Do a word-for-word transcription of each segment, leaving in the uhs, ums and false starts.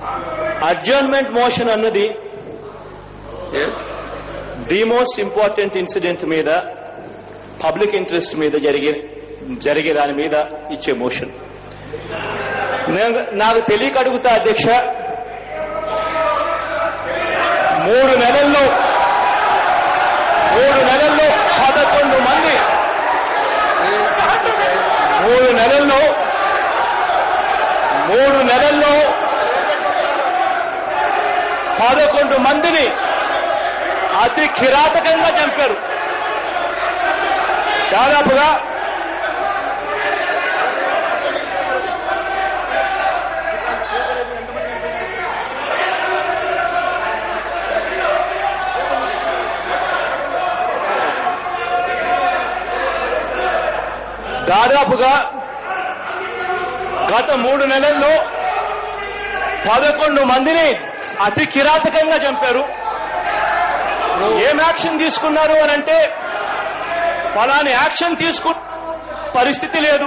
Adjournment motion అన్నది the most important incident మీద public interest మీద జరిగే జరిగే దాని మీద ఇచ్చే మోషన్. నాకు తెలియక అడుగుతా అధ్యక్ష, మూడు నెలల్లో మూడు నెలల్లో పదకొండు మంది మూడు నెలల్లో మూడు నెలల్లో పదకొండు మందిని అతి కిరాతకంగా చంపారు. దాదాపుగా దాదాపుగా గత మూడు నెలల్లో పదకొండు మందిని అతి కిరాతకంగా చంపారు. ఏం యాక్షన్ తీసుకున్నారు అని అంటే ఫలాని యాక్షన్ తీసుకు పరిస్థితి లేదు.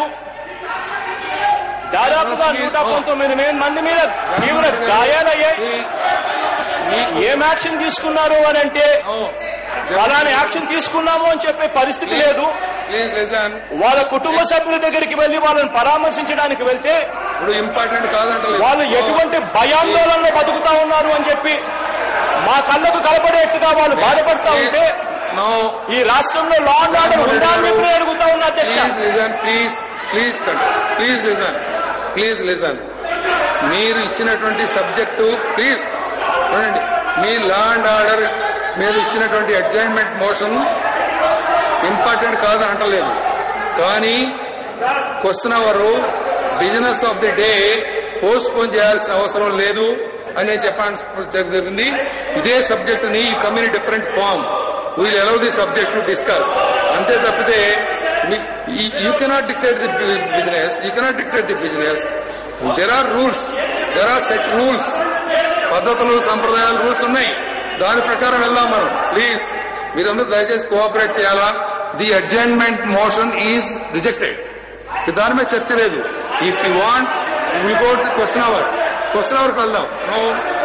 దాదాపుగా నూట పంతొమ్మిది మంది మీద తీవ్ర గాయాలయ్యాయి. ఏం యాక్షన్ తీసుకున్నారు అని అంటే ఫలాని యాక్షన్ తీసుకున్నాము అని చెప్పే పరిస్థితి లేదు. వాళ్ళ కుటుంబ సభ్యుల దగ్గరికి వెళ్లి వాళ్ళని పరామర్శించడానికి వెళ్తే ఇంపార్టెంట్ కాదంటే వాళ్ళు ఎటువంటి భయాందోళనలో బతుకుతా ఉన్నారు అని చెప్పి మా కళ్ళకు కలపడేట్టుగా వాళ్ళు బాధపడతా ఉంటే ఈ రాష్ట్రంలో లా అండ్ ఆర్డర్ ఉందా అని చెప్పి అడుగుతా ఉన్నా అధ్యక్ష. Please please please listen please listen మీరు ఇచ్చినటువంటి సబ్జెక్టు ప్లీజ్ చూడండి. మీ లా అండ్ ఆర్డర్ మీరు ఇచ్చినటువంటి అడ్జైన్మెంట్ మోషన్ ఇంపార్టెంట్ కాదని అంటలేదు, కానీ question hour business of the day postpone చేయాల్సిన అవసరం లేదు అని నేను చెప్పాల్సి జరిగింది. ఇదే సబ్జెక్ట్ ని you come in different form, we'll allow the subject to discuss. అంతే తప్పితే you cannot dictate the business you cannot dictate the business there are rules there are set rules, పద్ధతులు సంప్రదాయాలు రూల్స్ ఉన్నాయి, దాని ప్రకారం వెళ్దాం మనం. ప్లీజ్ మీరందరూ దయచేసి కోఆపరేట్ చేయాలా. The adjournment motion is rejected, దాని మీద చర్చ లేదు. If you want will go to question hour question అవర్కి వెళ్దాం. నో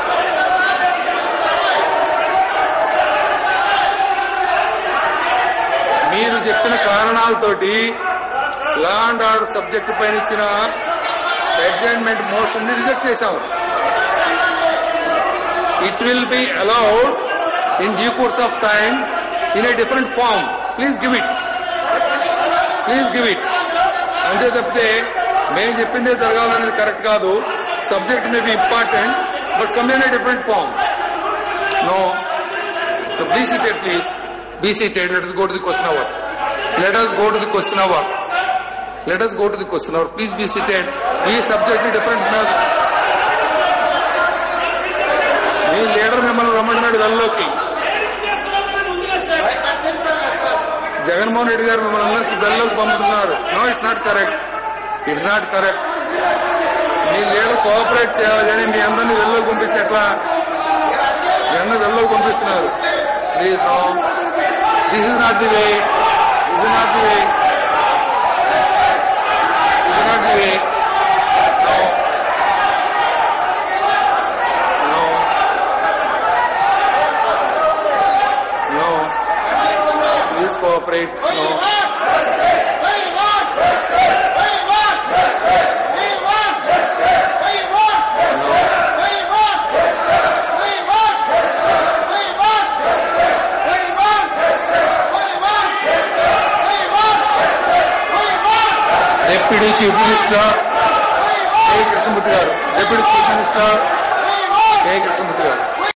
మీరు చెప్పిన కారణాలతోటి లా అండ్ ఆర్డర్ సబ్జెక్టు పైన ఇచ్చిన అడ్జైన్మెంట్ మోషన్ ని రిజెక్ట్ చేశాము. It will be allowed in due course of time in a different form. Please give it. Please give it. అంతే తప్పితే మేము చెప్పిందే జరగాలనేది కరెక్ట్ కాదు. Subject may be important but come in a different form. No be seated please. Be seated. Let us go to the question hour. Let us go to the question hour. Let us go to the question hour. Please be seated. ఈ subject different. మీ leader మిమ్మల్ని రమ్మంటున్నాడు గల్లోకి. జగన్మోహన్ రెడ్డి గారు మిమ్మల్ని అందరికీ గల్లోకి పంపుతున్నారు. No it's not correct. It's not correct. మీ లీడర్ కోఆపరేట్ చేయాలి కానీ మీ అందరినీ వెళ్ళలోకి పంపిస్తే ఎట్లా? మీ అందరూ వెళ్ళలోకి పంపిస్తున్నారు. Please no, this is not the way. This is not the way. This is not the way. Cooperate. No. No. Deputy Chief Minister K. Krishnamurthy garu. Deputy Chief Minister K. Krishnamurthy garu.